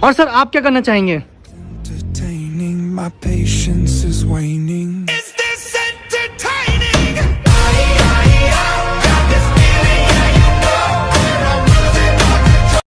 और सर आप क्या करना चाहेंगे? My patience is waning.